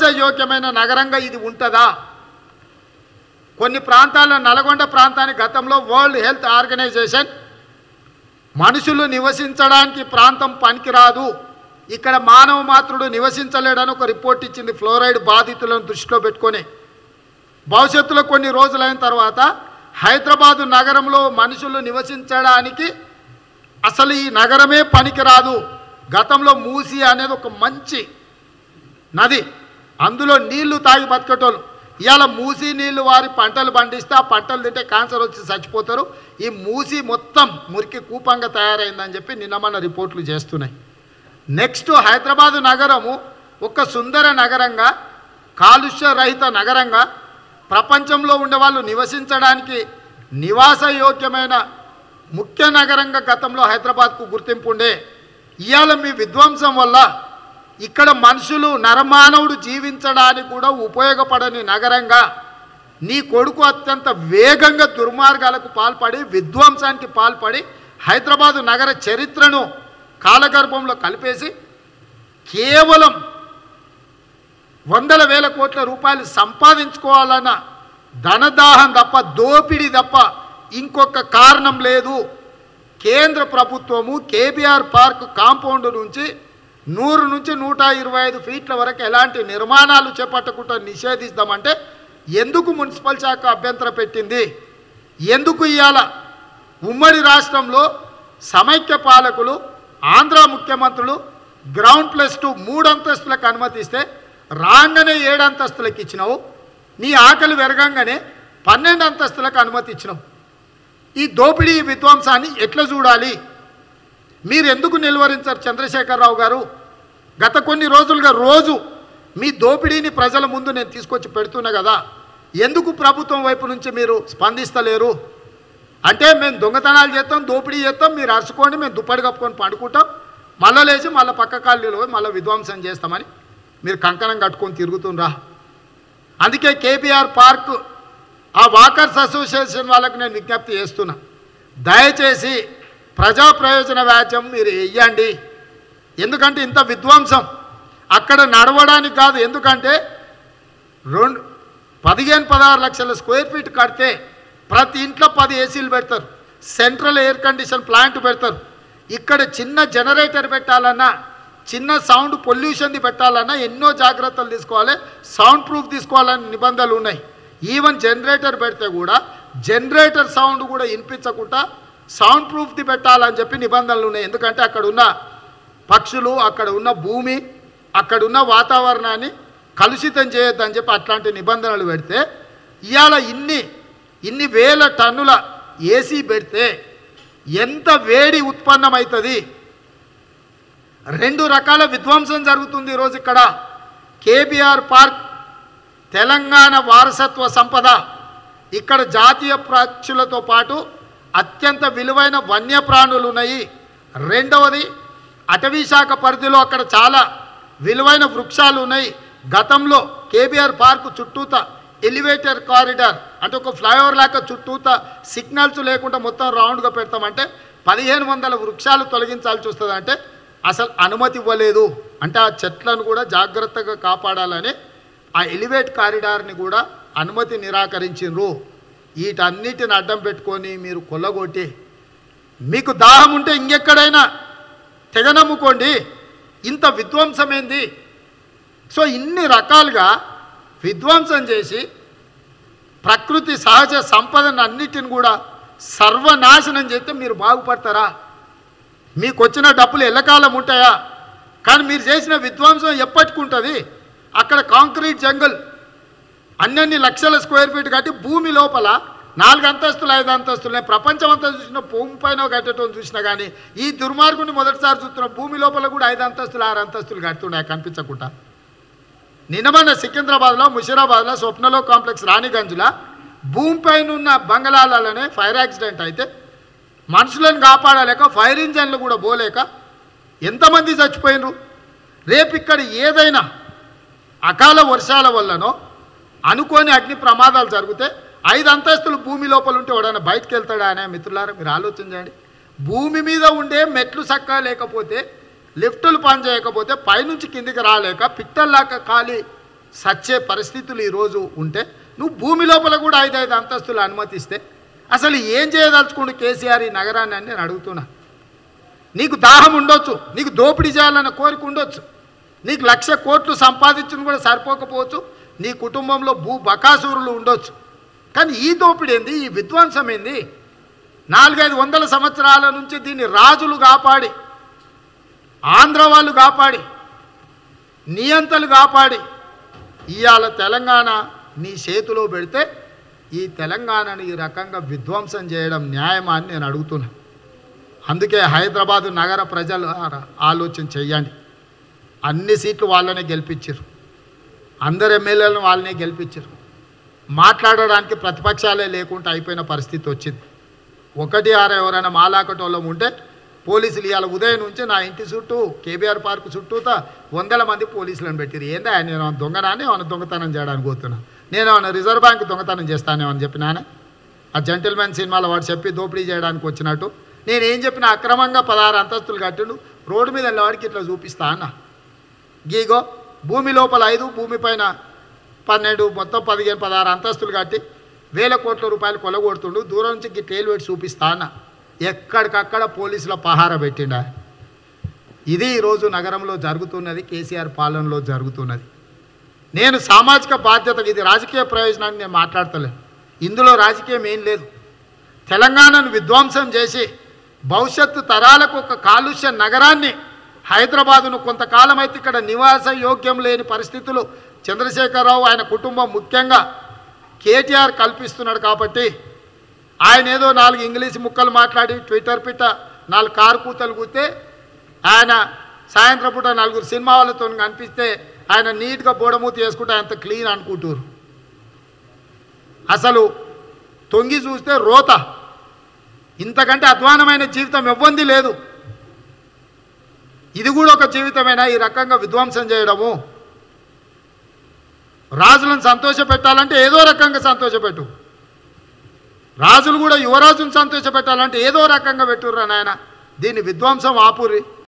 యోగ్యమైన నగరంగా ఇది ఉంటుందా? కొన్ని ప్రాంతాల్లో నల్గొండ ప్రాంతాన్ని గతంలో వరల్డ్ హెల్త్ ఆర్గనైజేషన్ మనుషులు నివసించడానికి ప్రాంతం పనికిరాదు, ఇక్కడ మానవ మాత్రుడు నివసించలేడని ఒక రిపోర్ట్ ఇచ్చింది ఫ్లోరైడ్ బాధితులను దృష్టిలో పెట్టుకొని. భవిష్యత్తులో కొన్ని రోజులైన తర్వాత హైదరాబాదు నగరంలో మనుషులు నివసించడానికి అసలు ఈ నగరమే పనికిరాదు. గతంలో మూసి అనేది ఒక మంచి నది, అందులో నీళ్లు తాగి బతకటోళ్ళు. ఇవాళ మూసి నీళ్లు వారి పంటలు పండిస్తే ఆ పంటలు తింటే క్యాన్సర్ వచ్చి చచ్చిపోతారు. ఈ మూసి మొత్తం మురికి కూపంగా తయారైందని చెప్పి నిన్నమన్న రిపోర్ట్లు చేస్తున్నాయి. నెక్స్ట్ హైదరాబాదు నగరము ఒక సుందర నగరంగా, కాలుష్య రహిత నగరంగా, ప్రపంచంలో ఉండేవాళ్ళు నివసించడానికి నివాస యోగ్యమైన ముఖ్య నగరంగా గతంలో హైదరాబాద్కు గుర్తింపు ఉండే. ఇవాళ మీ విధ్వంసం వల్ల ఇక్కడ మనుషులు నరమానవుడు జీవించడానికి కూడా ఉపయోగపడని నగరంగా నీ కొడుకు అత్యంత వేగంగా దుర్మార్గాలకు పాల్పడి విధ్వంసానికి పాల్పడి హైదరాబాదు నగర చరిత్రను కాలగర్భంలో కలిపేసి కేవలం వందల వేల కోట్ల రూపాయలు సంపాదించుకోవాలన్న ధనదాహం తప్ప, దోపిడీ తప్ప ఇంకొక కారణం లేదు. కేంద్ర ప్రభుత్వము కేబీఆర్ పార్క్ కాంపౌండ్ నుంచి 100 నుంచి 125 ఫీట్ల వరకు ఎలాంటి నిర్మాణాలు చేపట్టకుండా నిషేధిస్తామంటే ఎందుకు మున్సిపల్ శాఖ అభ్యంతరం పెట్టింది? ఎందుకు ఇవాళ ఉమ్మడి రాష్ట్రంలో సమైక్య పాలకులు, ఆంధ్ర ముఖ్యమంత్రులు గ్రౌండ్+2 3 అంతస్తులకు అనుమతిస్తే రాగానే 7 అంతస్తులకు ఇచ్చినావు, నీ ఆకలి వెరగంగానే 12 అంతస్తులకు అనుమతి ఇచ్చినావు. ఈ దోపిడీ విధ్వంసాన్ని ఎట్లా చూడాలి? మీరు ఎందుకు నిలువరించారు చంద్రశేఖరరావు గారు? గత కొన్ని రోజులుగా రోజు మీ దోపిడీని ప్రజల ముందు నేను తీసుకొచ్చి పెడుతున్నా కదా, ఎందుకు ప్రభుత్వం వైపు నుంచి మీరు స్పందిస్తలేరు? అంటే మేము దొంగతనాలు చేస్తాం, దోపిడీ చేస్తాం, మీరు అరుచుకోండి, మేము దుప్పటి కప్పుకొని పండుకుంటాం, మళ్ళీ లేచి మళ్ళీ పక్క కాలనీలో పోయి మళ్ళీ విధ్వంసం చేస్తామని మీరు కంకణం కట్టుకొని తిరుగుతుండ్రా. అందుకే కేబీఆర్ పార్క్ ఆ వాకర్స్ అసోసియేషన్ వాళ్ళకు నేను విజ్ఞప్తి చేస్తున్నా, దయచేసి ప్రజా ప్రయోజన వ్యాజ్యం మీరు వెయ్యండి. ఎందుకంటే ఇంత విధ్వంసం అక్కడ నడవడానికి కాదు. ఎందుకంటే 15-16 లక్షల స్క్వేర్ ఫీట్ కడితే ప్రతి ఇంట్లో 10 ఏసీలు పెడతారు, సెంట్రల్ ఎయిర్ కండిషన్ ప్లాంట్ పెడతారు. ఇక్కడ చిన్న జనరేటర్ పెట్టాలన్నా, చిన్న సౌండ్ పొల్యూషన్ది పెట్టాలన్నా ఎన్నో జాగ్రత్తలు తీసుకోవాలి, సౌండ్ ప్రూఫ్ తీసుకోవాలని నిబంధనలు ఉన్నాయి. ఈవెన్ జనరేటర్ పెడితే కూడా జనరేటర్ సౌండ్ కూడా వినిపించకుండా సౌండ్ ప్రూఫ్ది పెట్టాలని చెప్పి నిబంధనలు ఉన్నాయి. ఎందుకంటే అక్కడ ఉన్న పక్షులు, అక్కడ ఉన్న భూమి, అక్కడ ఉన్న వాతావరణాన్ని కలుషితం చేయొద్దని చెప్పి అట్లాంటి నిబంధనలు పెడితే ఇవాళ ఇన్ని వేల టన్నుల ఏసీ పెడితే ఎంత వేడి ఉత్పన్నమవుతుంది? 2 రకాల విధ్వంసం జరుగుతుంది ఈరోజు ఇక్కడ. కేబీఆర్ పార్క్ తెలంగాణ వారసత్వ సంపద. ఇక్కడ జాతీయ పక్షులతో పాటు అత్యంత విలువైన వన్యప్రాణులు ఉన్నాయి. రెండవది అటవీ శాఖ పరిధిలో అక్కడ చాలా విలువైన వృక్షాలు ఉన్నాయి. గతంలో కేబీఆర్ పార్క్ చుట్టూత ఎలివేటర్ కారిడార్ అంటే ఒక ఫ్లైఓవర్ లాగా చుట్టూత సిగ్నల్స్ లేకుండా మొత్తం రౌండ్గా పెడతామంటే 1500 వృక్షాలు తొలగించాల్సి వస్తుంది. అంటే అసలు అనుమతి ఇవ్వలేదు. అంటే ఆ చెట్లను కూడా జాగ్రత్తగా కాపాడాలని ఆ ఎలివేట్ కారిడార్ని కూడా అనుమతి నిరాకరించిండ్రు. వీటన్నిటిని అడ్డం పెట్టుకొని మీరు కొల్లగొట్టి మీకు దాహం ఉంటే ఇంకెక్కడైనా తెగనమ్ముకోండి. ఇంత విధ్వంసమైంది. సో ఇన్ని రకాలుగా విధ్వంసం చేసి ప్రకృతి సహజ సంపదను అన్నిటిని కూడా సర్వనాశనం చేస్తే మీరు బాగుపడతారా? మీకు వచ్చిన డబ్బులు ఎల్లకాలం ఉంటాయా? కానీ మీరు చేసిన విధ్వంసం ఎప్పటికుంటుంది? అక్కడ కాంక్రీట్ జంగల్ అన్ని లక్షల స్క్వేర్ ఫీట్ కట్టి భూమి లోపల 4 అంతస్తులు 5 అంతస్తులు ప్రపంచం అంతా చూసిన భూమి పైన కట్టడం చూసినా కానీ ఈ దుర్మార్గుని మొదటిసారి చూస్తున్న భూమి లోపల కూడా 5 అంతస్తులు 6 అంతస్తులు కడుతున్నాయి కనిపించకుండా. నిన్నమన్న సికింద్రాబాద్లో, ముషిరాబాద్లో, స్వప్నలో కాంప్లెక్స్, రాణిగంజ్లో భూమిపైన ఉన్న బంగళాలనే ఫైర్ యాక్సిడెంట్ అయితే మనుషులను కాపాడలేక ఫైర్ ఇంజన్లు కూడా పోలేక ఎంతమంది చచ్చిపోయినరు. రేపు ఇక్కడ ఏదైనా అకాల వర్షాల వల్లనో అనుకోని అగ్ని ప్రమాదాలు జరిగితే 5 అంతస్తులు భూమి లోపల ఉంటే ఎవడైనా బయటకు వెళ్తాడా అనే మిత్రులారా మీరు ఆలోచించండి. భూమి మీద ఉండే మెట్లు చక్కగా లేకపోతే, లిఫ్టులు పనిచేయకపోతే, పైనుంచి కిందికి రాలేక పిట్టల్లాగా కాలి సచ్చే పరిస్థితులు ఈరోజు ఉంటే నువ్వు భూమి లోపల కూడా 5 అంతస్తులు అనుమతిస్తే అసలు ఏం చేయదలుచుకుంటూ కేసీఆర్ ఈ నగరాన్ని అని నేను అడుగుతున్నా. నీకు దాహం ఉండొచ్చు, నీకు దోపిడీ చేయాలన్న కోరిక ఉండొచ్చు, నీకు 1,00,000 కోట్లు సంపాదించడం కూడా సరిపోకపోవచ్చు, నీ కుటుంబంలో భూ బకాసురులు ఉండొచ్చు. కానీ ఈ దోపిడీ ఏంది, ఈ విధ్వంసం ఏంది? 400-500 సంవత్సరాల నుంచి దీన్ని రాజులు కాపాడి, ఆంధ్ర వాళ్ళు కాపాడి, నియంతలు కాపాడి ఇవాళ తెలంగాణ నీ చేతిలో పెడితే ఈ తెలంగాణను ఈ రకంగా విధ్వంసం చేయడం న్యాయమా అని నేను అడుగుతున్నా. అందుకే హైదరాబాదు నగర ప్రజలు ఆలోచన చెయ్యండి. అన్ని సీట్లు వాళ్ళనే గెలిపించారు, అందరు ఎమ్మెల్యేలను వాళ్ళనే గెలిపించారు. మాట్లాడడానికి ప్రతిపక్షాలే లేకుండా అయిపోయిన పరిస్థితి వచ్చింది. 1-6 ఎవరైనా మాలాకటోళ్ళం ఉంటే పోలీసులు ఇవాళ ఉదయం నుంచి నా ఇంటి చుట్టూ కేబీఆర్ పార్క్ చుట్టూతా 100 మంది పోలీసులను పెట్టారు. ఏందా నేను దొంగనాన్ని ఏమైనా దొంగతనం చేయడానికి పోతున్నా, నేను ఏమైనా రిజర్వ్ బ్యాంక్ దొంగతనం చేస్తానేమని చెప్పినానే. ఆ జెంటిల్మెన్ సినిమాలో వాడు చెప్పి దోపిడీ చేయడానికి వచ్చినట్టు నేనేం చెప్పినా అక్రమంగా 16 అంతస్తులు కట్టిండు, రోడ్డు మీద వెళ్ళేవాడికి ఇట్లా చూపిస్తా అన్న. గీగో భూమి లోపల 5, భూమి పైన 12, మొత్తం 15-16 అంతస్తులు కట్టి 1,000 కోట్ల రూపాయలు కొలగొడుతుండు. దూరం నుంచి గిట్లేలు పెట్టి చూపిస్తా అన్న. ఎక్కడికక్కడ పోలీసుల పహార పెట్టిండా. ఇది ఈరోజు నగరంలో జరుగుతున్నది, కేసీఆర్ పాలనలో జరుగుతున్నది. నేను సామాజిక బాధ్యత, ఇది రాజకీయ ప్రయోజనాన్ని నేను మాట్లాడతలేను, ఇందులో రాజకీయం ఏం లేదు. తెలంగాణను విధ్వంసం చేసి భవిష్యత్తు తరాలకు ఒక కాలుష్య నగరాన్ని హైదరాబాదును కొంతకాలం అయితే ఇక్కడ నివాస యోగ్యం లేని పరిస్థితులు చంద్రశేఖరరావు ఆయన కుటుంబం ముఖ్యంగా కేటీఆర్ కల్పిస్తున్నాడు. కాబట్టి ఆయన ఏదో 4 ఇంగ్లీష్ ముక్కలు మాట్లాడి ట్విట్టర్ పిట్ట 4 కారు కూతలు కూతే ఆయన సాయంత్రం పూట 4 సినిమా వాళ్ళతో కనిపిస్తే ఆయన నీట్గా బోడమూతి వేసుకుంటే అంత క్లీన్ అనుకుంటారు. అసలు తొంగి చూస్తే రోత, ఇంతకంటే అధ్వానమైన జీవితం ఎవ్వంది లేదు. ఇది కూడా ఒక జీవితమేనా ఈ రకంగా విధ్వంసం చేయడము? రాజులను సంతోషపెట్టాలంటే ఏదో రకంగా సంతోషపెట్టు, రాజులు కూడా యువరాజును సంతోషపెట్టాలంటే ఏదో రకంగా పెట్టుర్రా నాయన. దీన్ని విధ్వంసం ఆపుర్రి.